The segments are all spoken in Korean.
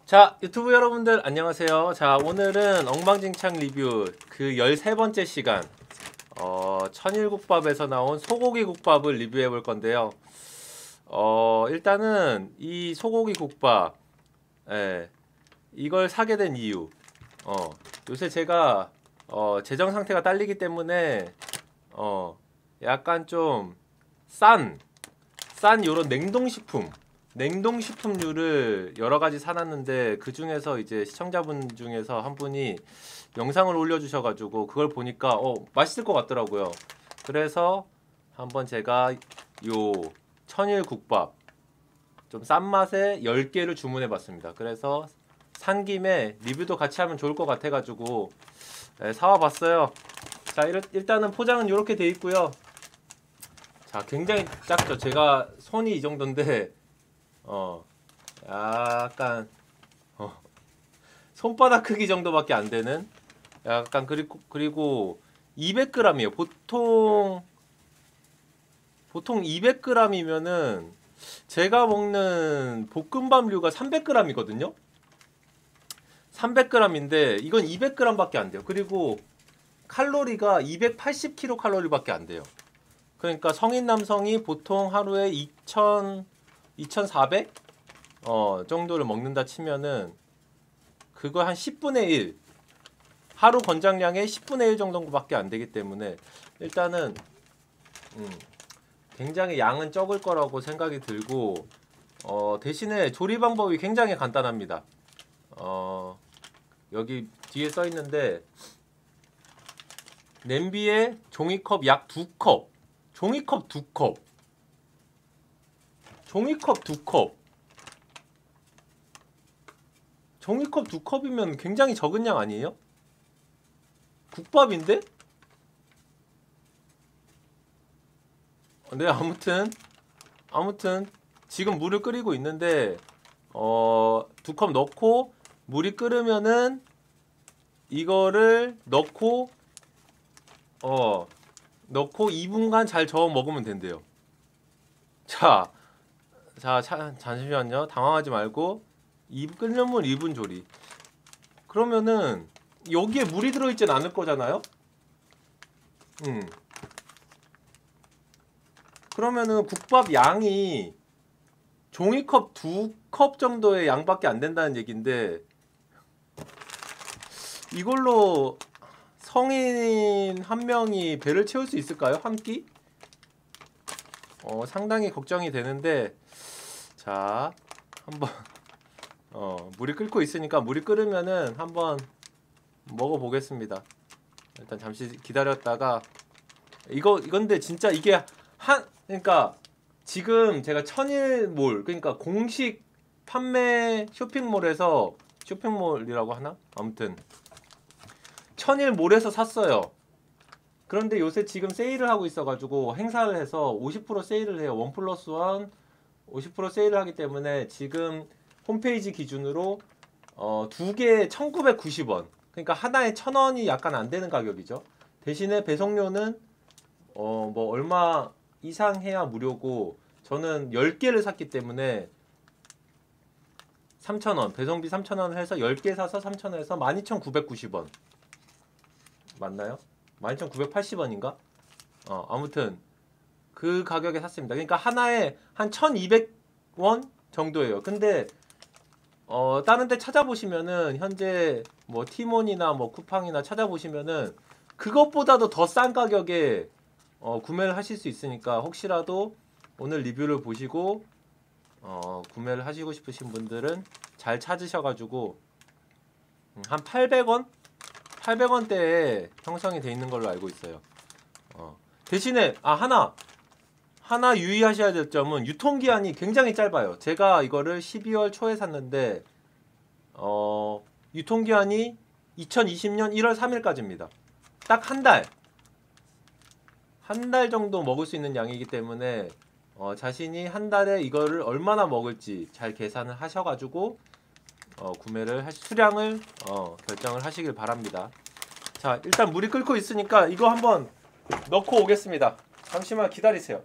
자, 유튜브 여러분들 안녕하세요. 자, 오늘은 엉망진창 리뷰 그 13번째 시간 천일국밥에서 나온 소고기 국밥을 리뷰해 볼 건데요. 일단은 이 소고기 국밥 이걸 사게 된 이유, 요새 제가 재정 상태가 딸리기 때문에 약간 좀 싼 요런 냉동식품류를 여러 가지 사놨는데, 그 중에서 이제 시청자분 중에서 한 분이 영상을 올려주셔가지고 그걸 보니까 맛있을 것 같더라고요. 그래서 한번 제가 요 천일국밥 좀 싼 맛에 10개를 주문해봤습니다. 그래서 산 김에 리뷰도 같이 하면 좋을 것 같아가지고 사와봤어요. 자, 일단은 포장은 이렇게 돼 있고요. 자, 굉장히 작죠. 제가 손이 이 정도인데 약간 손바닥 크기 정도밖에 안 되는, 약간 그리고 200g이에요. 보통 200g이면은 제가 먹는 볶음밥류가 300g이거든요. 300g인데 이건 200g밖에 안 돼요. 그리고 칼로리가 280kcal 밖에 안 돼요. 그러니까 성인 남성이 보통 하루에 2400 정도를 먹는다 치면은 그거 한 10분의 1, 하루 권장량의 10분의 1 정도밖에 안 되기 때문에 일단은 굉장히 양은 적을 거라고 생각이 들고, 대신에 조리 방법이 굉장히 간단합니다. 여기 뒤에 써 있는데 냄비에 종이컵 약 2컵, 종이컵 2컵, 종이컵 2컵, 종이컵 2컵이면 굉장히 적은 양 아니에요? 국밥인데? 네, 아무튼 지금 물을 끓이고 있는데 2컵 넣고, 물이 끓으면은 이거를 넣고 2분간 잘 저어 먹으면 된대요. 자, 잠시만요. 당황하지 말고. 끓는 물 2분 조리. 그러면은 여기에 물이 들어있진 않을 거잖아요? 그러면은 국밥 양이 종이컵 2컵 정도의 양밖에 안 된다는 얘긴데, 이걸로 성인 한 명이 배를 채울 수 있을까요? 한 끼? 상당히 걱정이 되는데, 자, 한번 물이 끓고 있으니까, 물이 끓으면은 한번 먹어보겠습니다. 일단 잠시 기다렸다가, 이건데 진짜 이게 그러니까 지금 제가 천일몰, 그러니까 공식 판매 쇼핑몰이라고 하나? 아무튼 천일몰에서 샀어요. 그런데 요새 지금 세일을 하고 있어가지고 행사를 해서 50% 세일을 해요. 1+1 50% 세일을 하기 때문에 지금 홈페이지 기준으로 2개에 1990원, 그러니까 하나에 1000원이 약간 안 되는 가격이죠. 대신에 배송료는 뭐 얼마 이상 해야 무료고, 저는 10개를 샀기 때문에 3,000원, 배송비 3,000원 해서 10개 사서 3,000원 해서 12,990원 맞나요? 12,980원인가? 아무튼 그 가격에 샀습니다. 그러니까 하나에 한 1,200원 정도예요. 근데 다른 데 찾아보시면은, 현재 뭐 티몬이나 뭐 쿠팡이나 찾아보시면은 그것보다도 더 싼 가격에 구매를 하실 수 있으니까, 혹시라도 오늘 리뷰를 보시고 구매를 하시고 싶으신 분들은 잘 찾으셔가지고 한 800원대에 형성이 돼 있는 걸로 알고 있어요. 대신에 하나 유의하셔야 될 점은 유통기한이 굉장히 짧아요. 제가 이거를 12월 초에 샀는데 유통기한이 2020년 1월 3일까지입니다. 딱 한 달 정도 먹을 수 있는 양이기 때문에 자신이 한 달에 이거를 얼마나 먹을지 잘 계산을 하셔가지고 수량을 결정을 하시길 바랍니다. 자, 일단 물이 끓고 있으니까 이거 한번 넣고 오겠습니다. 잠시만 기다리세요.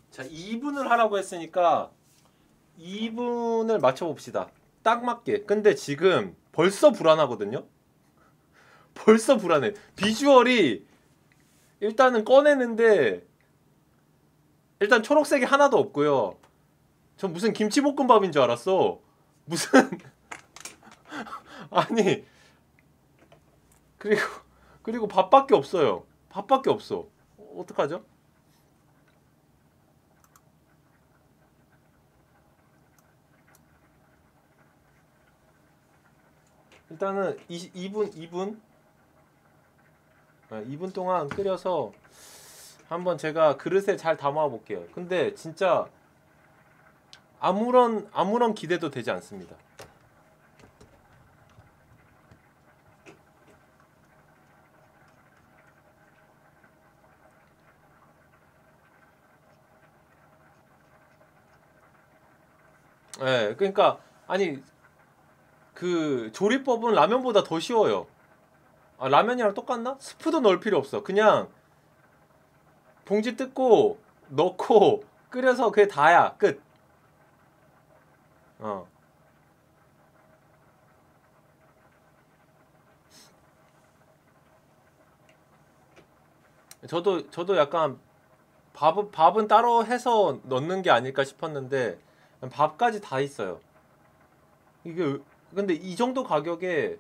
자, 2분을 하라고 했으니까 2분을 맞춰봅시다. 딱 맞게. 근데 지금 벌써 불안하거든요. 벌써 불안해. 비주얼이 일단은 꺼내는데 일단 초록색이 하나도 없고요. 전 무슨 김치볶음밥인 줄 알았어. 무슨 아니 그리고 그리고 밥밖에 없어요. 밥밖에 없어. 어떡하죠? 일단은 2분 2분 동안 끓여서 한번 제가 그릇에 잘 담아 볼게요. 근데 진짜 아무런 기대도 되지 않습니다. 예, 그러니까 아니 그 조리법은 라면보다 더 쉬워요. 아, 라면이랑 똑같나? 스프도 넣을 필요 없어. 그냥 봉지 뜯고 넣고 끓여서 그게 다야. 끝. 어. 저도 약간 밥은 따로 해서 넣는 게 아닐까 싶었는데 밥까지 다 있어요. 이게 근데 이 정도 가격에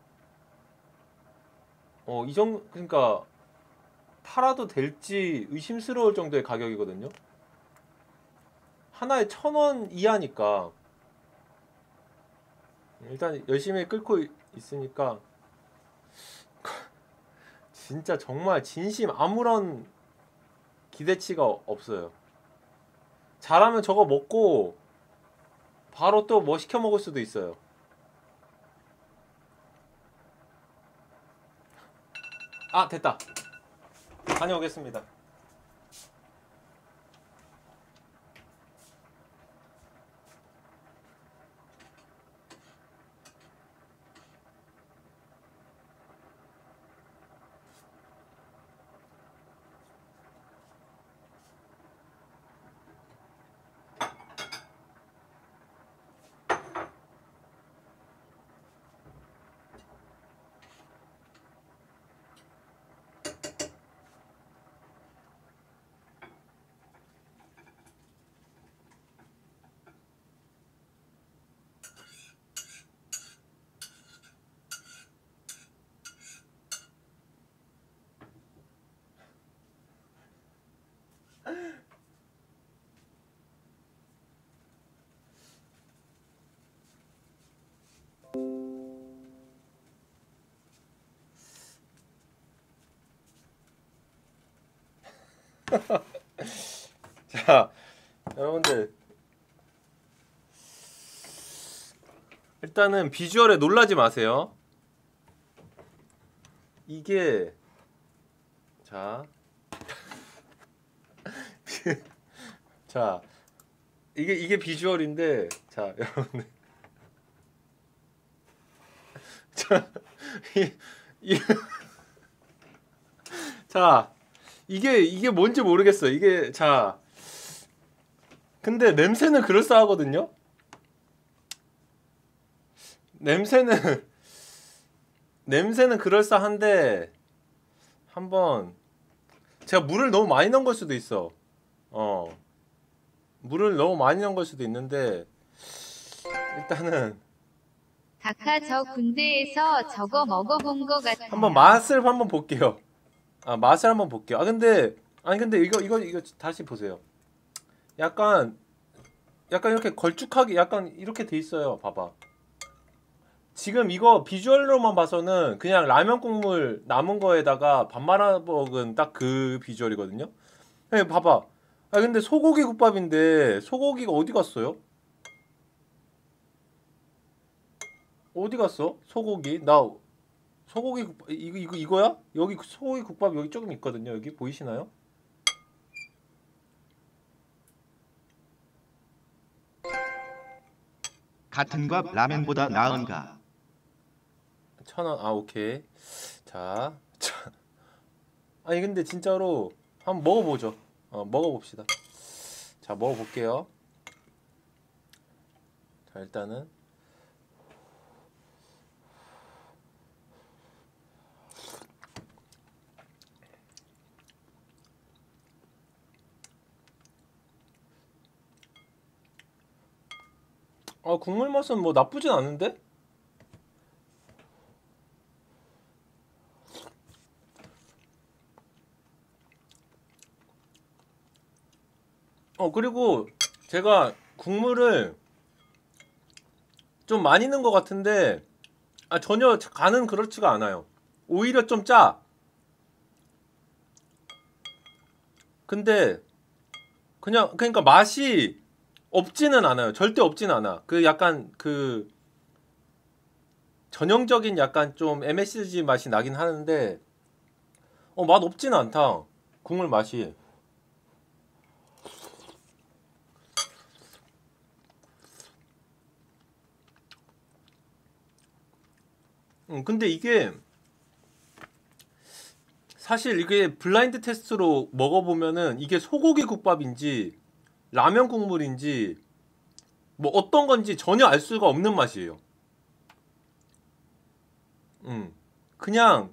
이 정도 그러니까 팔아도 될지 의심스러울 정도의 가격이거든요. 하나에 1,000원 이하니까 일단 열심히 끓고 있으니까 진짜 정말 진심 아무런 기대치가 없어요. 잘하면 저거 먹고 바로 또 뭐 시켜 먹을 수도 있어요. 아, 됐다. 다녀오겠습니다. 자, 여러분들 일단은 비주얼에 놀라지 마세요. 이게 자, 자 이게 비주얼인데 자 여러분들 자, 이, 이, 자 이게 뭔지 모르겠어. 이게 자 근데 냄새는 그럴싸하거든요. 냄새는 냄새는 그럴싸한데 한번 제가 물을 너무 많이 넣은 걸 수도 있어. 어 물을 너무 많이 넣은 걸 수도 있는데 일단은 아까 저 군대에서 저거 먹어본 것 같아요. 한번 맛을 한번 볼게요. 아 맛을 한번 볼게요. 아 근데 아니 근데 이거 다시 보세요. 약간 이렇게 걸쭉하게 약간 이렇게 돼 있어요. 봐봐. 지금 이거 비주얼로만 봐서는 그냥 라면 국물 남은 거에다가 밥 말아 먹은 딱 그 비주얼이거든요. 네, 봐봐. 아 근데 소고기 국밥인데 소고기가 어디 갔어요? 어디 갔어? 소고기 나 소고기 국밥 이거야? 여기 소고기 국밥 여기 조금 있거든요. 여기 보이시나요? 같은 밥 라면보다 나은가? 1,000원. 아 오케이. 자, 아니 근데 진짜로 한번 먹어보죠. 먹어봅시다. 자, 먹어볼게요. 자, 일단은 국물 맛은 뭐 나쁘진 않은데? 그리고 제가 국물을 좀 많이 넣은 것 같은데 전혀 간은 그렇지가 않아요. 오히려 좀 짜. 근데 그러니까 맛이 없지는 않아요. 절대 없지는 않아. 그 약간 그 전형적인 약간 좀 MSG 맛이 나긴 하는데 맛 없지는 않다. 국물 맛이. 근데 이게 사실 이게 블라인드 테스트로 먹어보면은 이게 소고기 국밥인지 라면 국물인지 뭐 어떤 건지 전혀 알 수가 없는 맛이에요. 그냥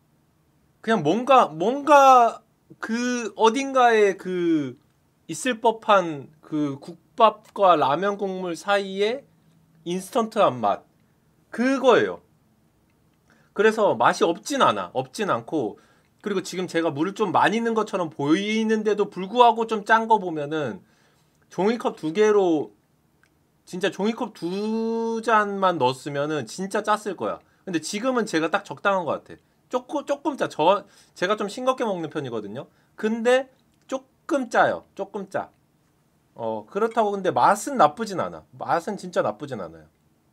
뭔가 그 어딘가에 그 있을 법한 그 국밥과 라면 국물 사이에 인스턴트한 맛 그거예요. 그래서 맛이 없진 않고 그리고 지금 제가 물을 좀 많이 넣은 것처럼 보이는데도 불구하고 좀 짠 거 보면은 종이컵 2개로 진짜 종이컵 2잔만 넣었으면은 진짜 짰을 거야. 근데 지금은 제가 딱 적당한 것 같아. 조금 짜. 제가 좀 싱겁게 먹는 편이거든요. 근데 조금 짜요. 조금 짜. 그렇다고 근데 맛은 나쁘진 않아. 맛은 진짜 나쁘진 않아요.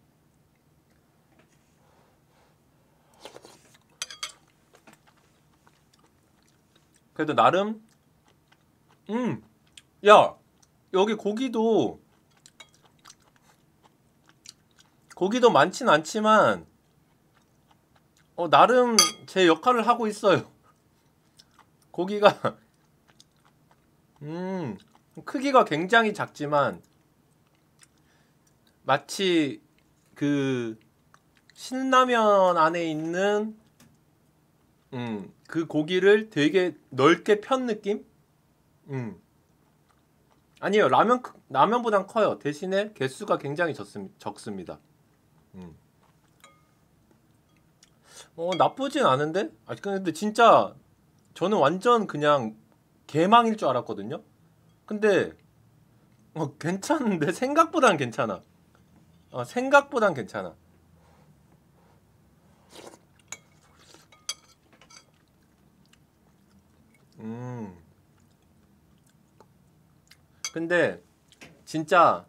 그래도 나름 야 여기 고기도 많진 않지만 나름 제 역할을 하고 있어요. 고기가 크기가 굉장히 작지만 마치 그 신라면 안에 있는 그 고기를 되게 넓게 편 느낌? 아니에요. 라면보단 커요. 대신에 개수가 굉장히 적습니다. 나쁘진 않은데? 근데 진짜 저는 완전 그냥 개망일 줄 알았거든요. 근데 괜찮은데 생각보단 괜찮아. 생각보단 괜찮아. 근데 진짜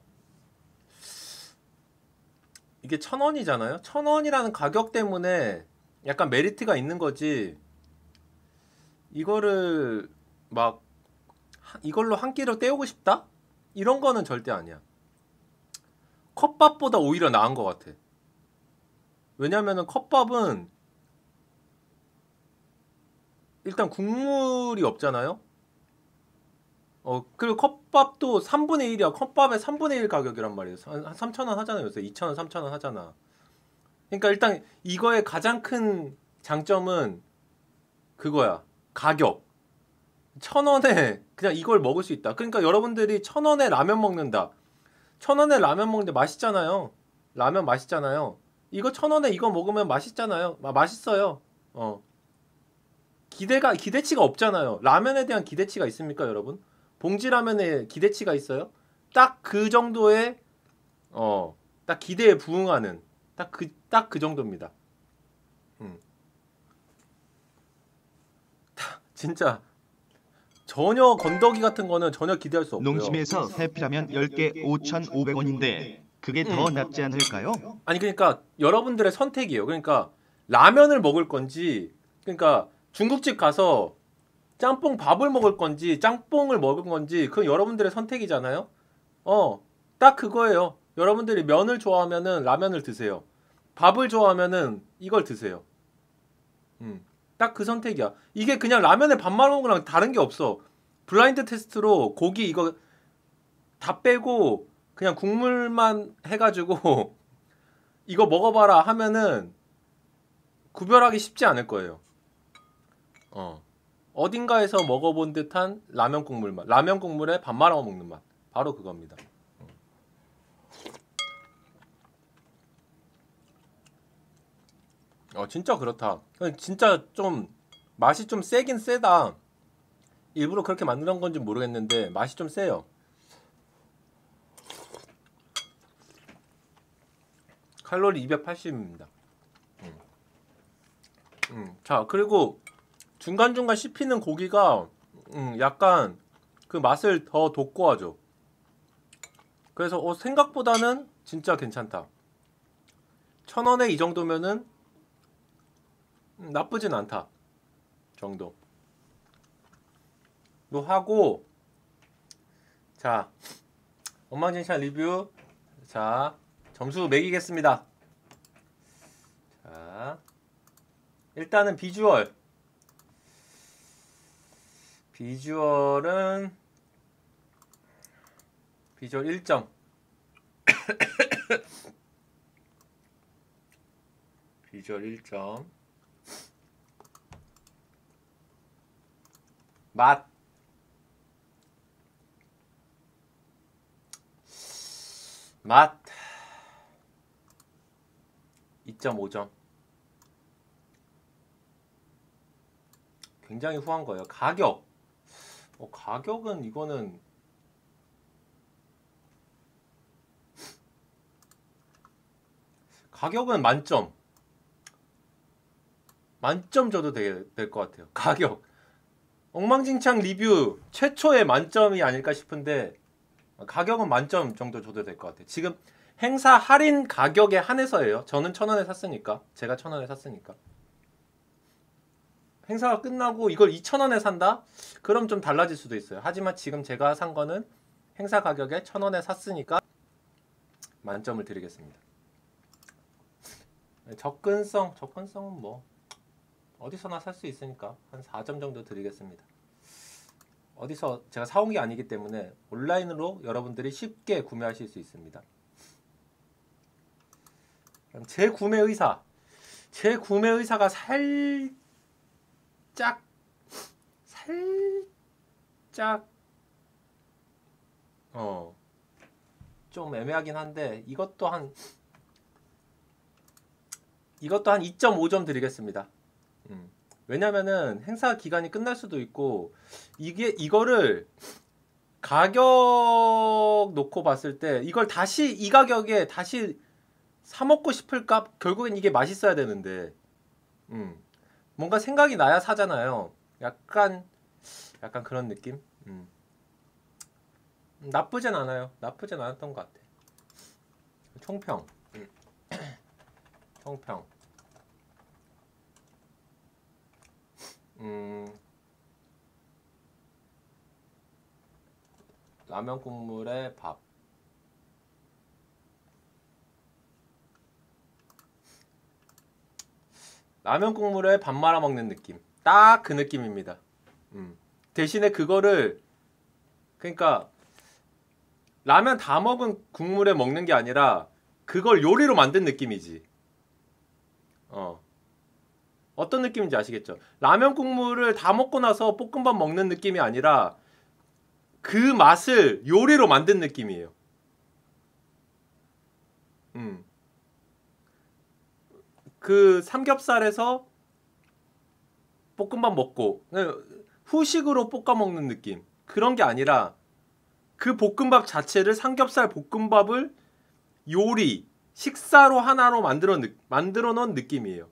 이게 1,000원이잖아요. 1,000원이라는 가격 때문에 약간 메리트가 있는 거지. 이거를 막 이걸로 한 끼로 때우고 싶다? 이런 거는 절대 아니야. 컵밥보다 오히려 나은 것 같아. 왜냐면은 컵밥은 일단 국물이 없잖아요. 그리고 컵밥도 3분의 1이야. 컵밥의 3분의 1 가격이란 말이에요. 한 3,000원 하잖아요. 요새 2,000원, 3,000원 하잖아. 그러니까 일단 이거의 가장 큰 장점은 그거야. 가격. 1,000원에 그냥 이걸 먹을 수 있다. 그러니까 여러분들이 1,000원에 라면 먹는다. 1,000원에 라면 먹는데 맛있잖아요. 라면 맛있잖아요. 이거 1,000원에 이거 먹으면 맛있잖아요. 맛있어요. 기대치가 없잖아요. 라면에 대한 기대치가 있습니까, 여러분? 봉지라면에 기대치가 있어요? 딱 그 정도의 딱 기대에 부응하는 딱 그 정도입니다. 진짜 전혀 건더기 같은 거는 전혀 기대할 수 없고요. 농심에서 해피라면 10개 5,500원인데 그게 더 낫지 않을까요? 아니 그러니까 여러분들의 선택이에요. 그러니까 라면을 먹을 건지 그러니까 중국집 가서 짬뽕 밥을 먹을 건지 짬뽕을 먹을 건지 그건 여러분들의 선택이잖아요. 딱 그거예요. 여러분들이 면을 좋아하면은 라면을 드세요. 밥을 좋아하면은 이걸 드세요. 딱 그 선택이야. 이게 그냥 라면에 밥 말아 먹는 거랑 다른 게 없어. 블라인드 테스트로 고기 이거 다 빼고 그냥 국물만 해가지고 이거 먹어봐라 하면은 구별하기 쉽지 않을 거예요. 어딘가에서 먹어본 듯한 라면 국물 맛. 라면 국물에 밥 말아 먹는 맛. 바로 그겁니다. 진짜 그렇다. 진짜 좀 맛이 좀 세긴 세다. 일부러 그렇게 만든 건지 모르겠는데 맛이 좀 세요. 칼로리 280입니다. 자, 그리고 중간중간 씹히는 고기가 약간 그 맛을 더 돋구어줘. 그래서 생각보다는 진짜 괜찮다. 1,000원에 이 정도면은 나쁘진 않다 정도 도 하고. 자, 엉망진창 리뷰. 자, 점수 매기겠습니다. 자, 일단은 비주얼 1점. 비주얼 1점. 맛 2.5점. 굉장히 후한 거예요. 가격은 이거는 가격은 만점 줘도 될 것 같아요. 가격 엉망진창 리뷰 최초의 만점이 아닐까 싶은데 가격은 만점 정도 줘도 될 것 같아요. 지금 행사 할인 가격에 한해서예요. 저는 1,000원에 샀으니까. 제가 1,000원에 샀으니까. 행사가 끝나고 이걸 2,000원에 산다? 그럼 좀 달라질 수도 있어요. 하지만 지금 제가 산 거는 행사 가격에 1,000원에 샀으니까 만점을 드리겠습니다. 접근성은 뭐 어디서나 살 수 있으니까 한 4점 정도 드리겠습니다. 어디서 제가 사온 게 아니기 때문에 온라인으로 여러분들이 쉽게 구매하실 수 있습니다. 그럼 제 구매 의사가 살짝 좀 애매하긴 한데 이것도 한 2.5점 드리겠습니다. 왜냐면은 행사 기간이 끝날 수도 있고 이거를 가격 놓고 봤을 때 이걸 다시 이 가격에 다시 사 먹고 싶을까? 결국엔 이게 맛있어야 되는데 뭔가 생각이 나야 사잖아요. 약간 그런 느낌? 나쁘진 않아요. 나쁘진 않았던 것 같아. 총평. 라면 국물에 밥. 라면 국물에 밥 말아 먹는 느낌. 딱 그 느낌입니다. 대신에 그거를 그러니까 라면 다 먹은 국물에 먹는 게 아니라 그걸 요리로 만든 느낌이지. 어떤 느낌인지 아시겠죠? 라면 국물을 다 먹고 나서 볶음밥 먹는 느낌이 아니라 그 맛을 요리로 만든 느낌이에요. 그 삼겹살에서 볶음밥 먹고 후식으로 볶아 먹는 느낌. 그런 게 아니라 그 볶음밥 자체를 삼겹살 볶음밥을 요리, 식사로 하나로 만들어 놓은 느낌이에요.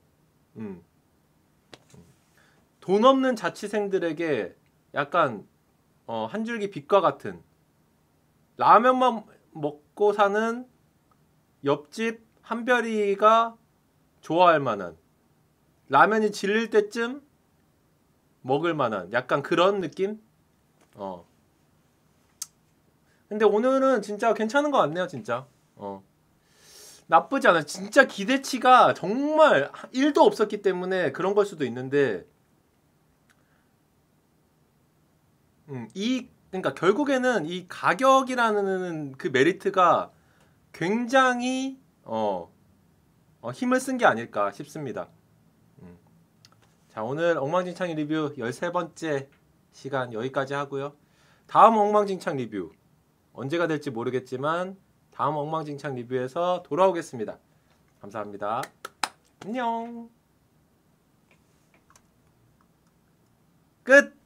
돈 없는 자취생들에게 약간 한 줄기 빛과 같은, 라면만 먹고 사는 옆집 한별이가 좋아할 만한, 라면이 질릴 때쯤 먹을 만한 약간 그런 느낌? 근데 오늘은 진짜 괜찮은 것 같네요. 진짜 나쁘지 않아요. 진짜 기대치가 정말 1도 없었기 때문에 그런 걸 수도 있는데 이 그러니까 결국에는 이 가격이라는 그 메리트가 굉장히 힘을 쓴 게 아닐까 싶습니다. 자, 오늘 엉망진창 리뷰 13번째 시간 여기까지 하고요. 다음 엉망진창 리뷰 언제가 될지 모르겠지만 다음 엉망진창 리뷰에서 돌아오겠습니다. 감사합니다. 안녕. 끝.